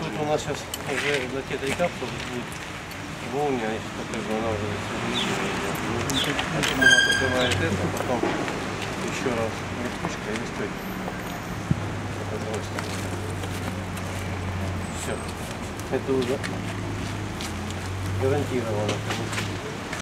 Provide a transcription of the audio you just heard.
Тут у нас сейчас уже на те 3 капсулы будет молния, я сейчас покажу, она уже соединена. Открывает это, потом еще раз липучка и стойка. Все. Это уже гарантированно.